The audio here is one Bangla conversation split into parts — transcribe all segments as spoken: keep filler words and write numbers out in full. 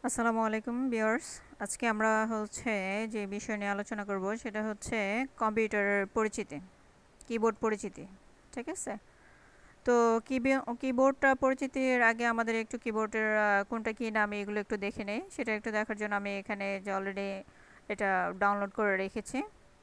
আসসালামু আলাইকুম ভিউয়ার্স। আজকে আমরা হচ্ছে যে বিষয় নিয়ে আলোচনা করব সেটা হচ্ছে কম্পিউটারের পরিচিতি, কিবোর্ড পরিচিতি। ঠিক আছে? তো কিবোর্ডটা পরিচিতির আগে আমাদের একটু কিবোর্ডের কোনটা কি নাম এগুলো একটু দেখে নেই। সেটা একটু দেখার জন্য আমি এখানে যে অলরেডি এটা ডাউনলোড করে রেখেছি।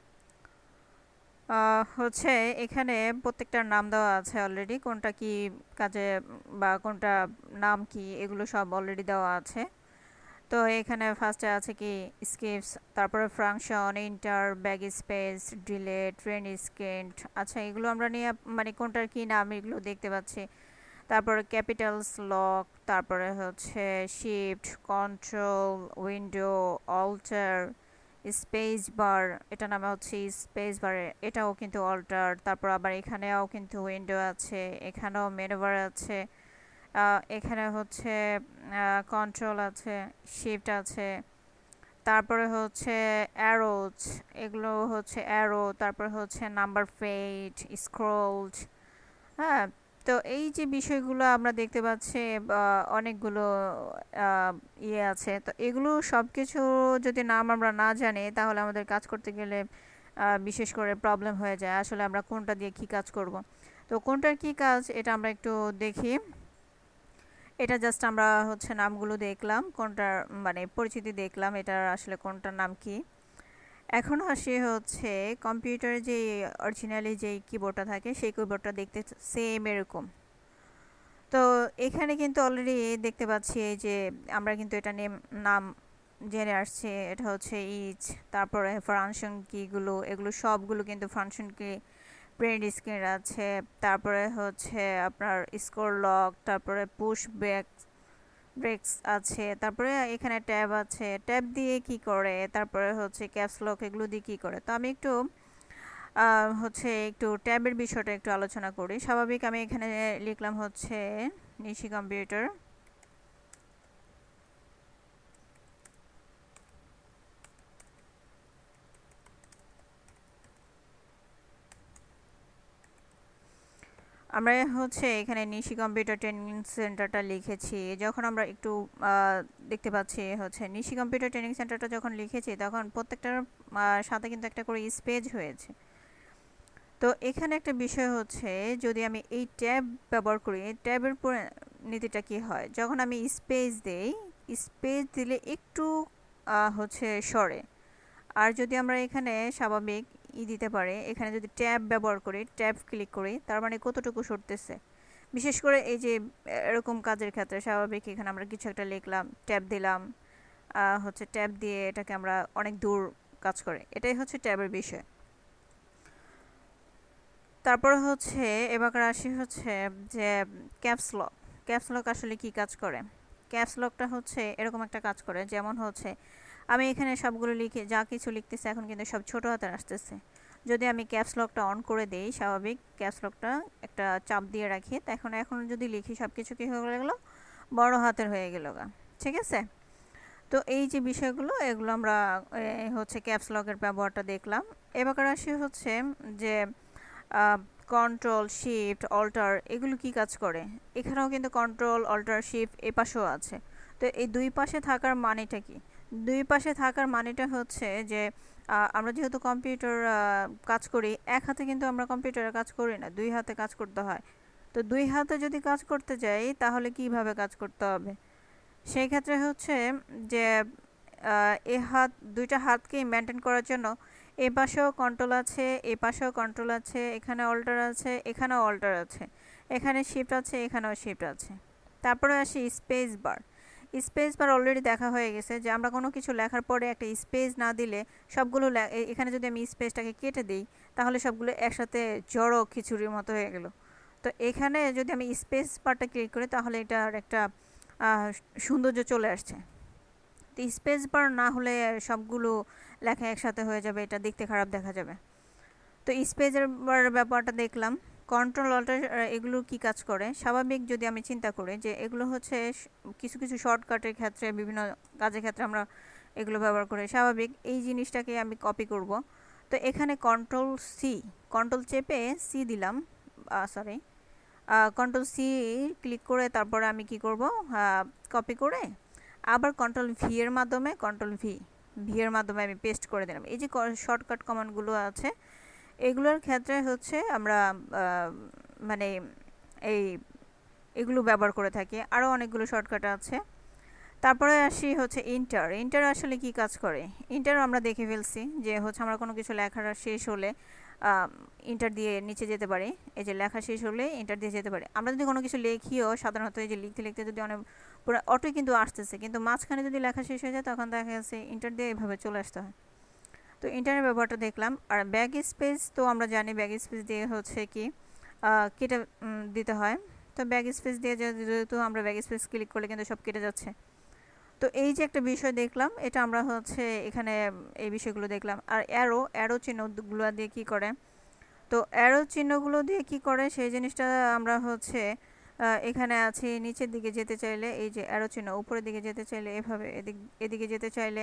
হচ্ছে এখানে প্রত্যেকটার নাম দেওয়া আছে অলরেডি, কোনটা কি কাজে বা কোনটা নাম কি এগুলো সব অলরেডি দেওয়া আছে। তো এখানে ফার্স্টে আছে কি স্কিপস, তারপরে function, enter, backspace, delete, ট্রেন স্কেন্ট। আচ্ছা, এগুলো আমরা নিয়ে মানে কোনটার কি নাম এগুলো দেখতে পাচ্ছি। তারপরে ক্যাপিটালস লক, তারপরে হচ্ছে shift, control, window, alter, space bar, এটা নামে হচ্ছে স্পেস বার, এটাও কিন্তু অল্টার। তারপর আবার এখানেও কিন্তু উইন্ডো আছে, এখানেও মেনু বার আছে, এখানে হচ্ছে কন্ট্রোল আছে, শিফট আছে, তারপরে হচ্ছে অ্যারোজ, এগুলো হচ্ছে অ্যারো, তারপরে হচ্ছে নাম্বার ফেড, স্ক্রোলড। হ্যাঁ, তো এই যে বিষয়গুলো আমরা দেখতে পাচ্ছি, অনেকগুলো ইয়ে আছে। তো এগুলো সব কিছু যদি নাম আমরা না জানি তাহলে আমাদের কাজ করতে গেলে বিশেষ করে প্রবলেম হয়ে যায়। আসলে আমরা কোনটা দিয়ে কি কাজ করব। তো কোনটার কি কাজ এটা আমরা একটু দেখি। এটা জাস্ট আমরা হচ্ছে নামগুলো দেখলাম, কোনটার মানে পরিচিতি দেখলাম, এটার আসলে কোনটার নাম কি। এখন আসি হচ্ছে কম্পিউটারে যে অরিজিনালি যে কিবোর্ডটা থাকে সেই কিবোর্ডটা দেখতে সেম এরকম। তো এখানে কিন্তু অলরেডি দেখতে পাচ্ছি যে আমরা কিন্তু এটা নেম নাম জেনে আসছে। এটা হচ্ছে ইচ, তারপরে ফাংশন কিগুলো, এগুলো সবগুলো কিন্তু ফাংশন কি, প্রিন্ট স্ক্রিন আছে, তারপরে হচ্ছে আপনার স্কোর লক, তারপরে পুশ ব্যাক ব্রেক্স আছে, তারপরে এখানে ট্যাব আছে, ট্যাব দিয়ে কি করে, তারপরে হচ্ছে ক্যাপস লক, এগুলো দিয়ে কি করে। তো আমি একটু হচ্ছে একটু ট্যাবের বিষয়টা একটু আলোচনা করি। স্বাভাবিক আমি এখানে লিখলাম হচ্ছে নিশি কম্পিউটার। আমরা হচ্ছে এখানে নিশি কম্পিউটার ট্রেনিং সেন্টারটা লিখেছি। যখন আমরা একটু দেখতে পাচ্ছি হচ্ছে নিশি কম্পিউটার ট্রেনিং সেন্টারটা যখন লিখেছি তখন প্রত্যেকটার সাথে কিন্তু একটা করে স্পেজ হয়েছে। তো এখানে একটা বিষয় হচ্ছে, যদি আমি এই ট্যাব ব্যবহার করি, ট্যাবের নীতিটা কি হয়, যখন আমি স্পেস দেই, স্পেস দিলে একটু হচ্ছে সরে। আর যদি আমরা এখানে স্বাভাবিক ই দিতে পারি, এখানে যদি ট্যাব ব্যবহার করি, ট্যাব ক্লিক করি, তার মানে কতটুকু সরতেছে। বিশেষ করে এই যে এরকম কাজের ক্ষেত্রে স্বাভাবিক এখানে আমরা কিছু একটা লিখলাম, ট্যাব দিলাম, হচ্ছে ট্যাব দিয়ে এটাকে আমরা অনেক দূর কাজ করে, এটাই হচ্ছে ট্যাবের বিষয়। তারপরে হচ্ছে এবার আসি হচ্ছে যে ক্যাপস লক। ক্যাপস লক আসলে কি কাজ করে। ক্যাপস লকটা হচ্ছে এরকম একটা কাজ করে, যেমন হচ্ছে আমি এখানে সবগুলো লিখে যা কিছু লিখতেছি এখন কিন্তু সব ছোট হাতের আসতেছে। যদি আমি ক্যাপস লকটা অন করে দেই, স্বাভাবিক ক্যাপস লকটা একটা চাপ দিয়ে রাখি, এখন এখন যদি লিখি সব কিছু কী হয়ে গেলো, বড় হাতের হয়ে গেল গা। ঠিক আছে? তো এই যে বিষয়গুলো এগুলো আমরা হচ্ছে ক্যাপস লকের ব্যবহারটা দেখলাম। এবার আসি হচ্ছে যে কন্ট্রোল, শিফট, অল্টার, এগুলো কি কাজ করে। এখানেও কিন্তু কন্ট্রোল, অল্টার, শিফট এ পাশেও আছে। তো এই দুই পাশে থাকার মানেটা কি। দুই পাশে থাকার মানেটা হচ্ছে যে আমরা যেহেতু কম্পিউটার কাজ করি, এক হাতে কিন্তু আমরা কম্পিউটারে কাজ করি না, দুই হাতে কাজ করতে হয়। তো দুই হাতে যদি কাজ করতে যাই তাহলে কিভাবে কাজ করতে হবে। সেই ক্ষেত্রে হচ্ছে যে এ হাত, দুইটা হাতকেই মেনটেন করার জন্য এ পাশেও কন্ট্রোল আছে, এ পাশেও কন্ট্রোল আছে, এখানে অল্টার আছে, এখানেও অল্টার আছে, এখানে শিফট আছে, এখানেও শিফট আছে। তারপরে আসি space bar. Space bar already দেখা হয়ে গেছে যে আমরা কোনো কিছু লেখার পরে একটা স্পেস না দিলে সবগুলো, এখানে যদি আমি স্পেসটাকে কেটে দিই তাহলে সবগুলো একসাথে জড়ো খিচুড়ির মতো হয়ে গেল। তো এখানে যদি আমি স্পেস বারটা ক্লিক করি তাহলে এটার একটা সৌন্দর্য চলে আসছে। তো স্পেস বার না হলে সবগুলো লেখা একসাথে হয়ে যাবে, এটা দেখতে খারাপ দেখা যাবে। তো স্পেসের বার ব্যাপারটা দেখলাম। কন্ট্রোল অল্টার এগুলো কি কাজ করে। স্বাভাবিক যদি আমি চিন্তা করি যে এগুলো হচ্ছে কিছু কিছু শর্টকাটের ক্ষেত্রে, বিভিন্ন কাজের ক্ষেত্রে আমরা এগুলো ব্যবহার করি। স্বাভাবিক এই জিনিসটাকে আমি কপি করব। তো এখানে কন্ট্রোল সি, কন্ট্রোল চেপে সি দিলাম, সরি কন্ট্রোল সি ক্লিক করে তারপরে আমি কি করব, কপি করে আবার কন্ট্রোল ভি এর মাধ্যমে কন্ট্রোল ভি ভি এর মাধ্যমে আমি পেস্ট করে দিলাম। এই যে শর্টকাট কমান্ডগুলো আছে এগুলোর ক্ষেত্রে হচ্ছে আমরা মানে এই এগুলো ব্যবহার করে থাকি। আরও অনেকগুলো শর্টকাট আছে। তারপরে আসি হচ্ছে ইন্টার। ইন্টার আসলে কি কাজ করে? ইন্টার আমরা দেখে ফেলছি যে হচ্ছে আমরা কোনো কিছু লেখার শেষ হলে ইন্টার দিয়ে নিচে যেতে পারি। এই যে লেখা শেষ হলে ইন্টার দিয়ে যেতে পারি। আমরা যদি কোনো কিছু লিখিও সাধারণত এই যে লিখতে লিখতে যদি অনেক পুরো অটোই কিন্তু আসতেছে, কিন্তু মাঝখানে যদি লেখা শেষ হয়ে যায় তখন দেখা যাচ্ছে ইন্টার দিয়ে এভাবে চলে আসতে হয়। তো ইন্টারের ব্যবহারটা দেখলাম। আর ব্যাক স্পেস তো আমরা জানি ব্যাক স্পেস দিয়ে হচ্ছে কি কেটে দিতে হয়। তো ব্যাক স্পেস দিয়ে যেহেতু আমরা ব্যাক স্পেস ক্লিক করলে কিন্তু সব কেটে যাচ্ছে। তো এই যে একটা বিষয় দেখলাম, এটা আমরা হচ্ছে এখানে এই বিষয়গুলো দেখলাম। আর অ্যারো অ্যারো চিহ্নগুলো দিয়ে কি করে? তো অ্যারো চিহ্নগুলো দিয়ে কি করে সেই জিনিসটা আমরা হচ্ছে এখানে আছি। নিচের দিকে যেতে চাইলে এই যে অ্যারো চিহ্ন, উপরের দিকে যেতে চাইলে এভাবে, এদিক এদিকে যেতে চাইলে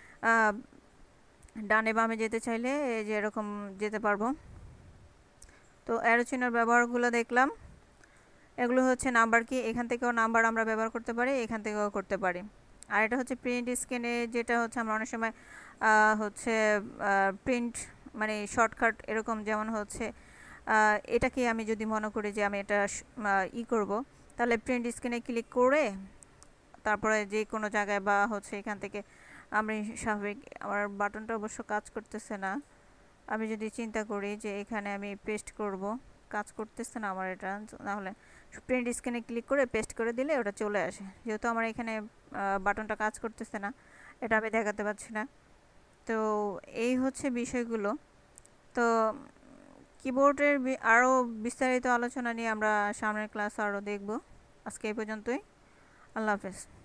ডানে বামে যেতে চাইলে এই যে এরকম যেতে পারবো। তো অ্যারো চিহ্নের ব্যবহারগুলো দেখলাম। এগুলো হচ্ছে নাম্বার কি, এখান থেকেও নাম্বার আমরা ব্যবহার করতে পারি, এখান থেকেও করতে পারি। আর এটা হচ্ছে প্রিন্ট স্ক্রিনে, যেটা হচ্ছে আমরা অনেক সময় হচ্ছে প্রিন্ট মানে শর্টকাট এরকম, যেমন হচ্ছে এটাকে আমি যদি মনে করি যে আমি এটা ই করব, তাহলে প্রিন্ট স্ক্রিনে ক্লিক করে তারপরে যে কোনো জায়গায় বা হচ্ছে এখান থেকে আমি স্বাভাবিক, আমার বাটনটা অবশ্য কাজ করতেছে না, আমি যদি চিন্তা করি যে এখানে আমি পেস্ট করব, কাজ করতেছে না আমার এটা, নাহলে প্রিন্ট স্ক্রিনে ক্লিক করে পেস্ট করে দিলে ওটা চলে আসে। যেহেতু আমার এখানে বাটনটা কাজ করতেছে না, এটা আমি দেখাতে পাচ্ছি না। তো এই হচ্ছে বিষয়গুলো। তো কিবোর্ডের আরও বিস্তারিত আলোচনা নিয়ে আমরা সামনের ক্লাস আরও দেখব। আজকে এই পর্যন্তই। আল্লাহ হাফেজ।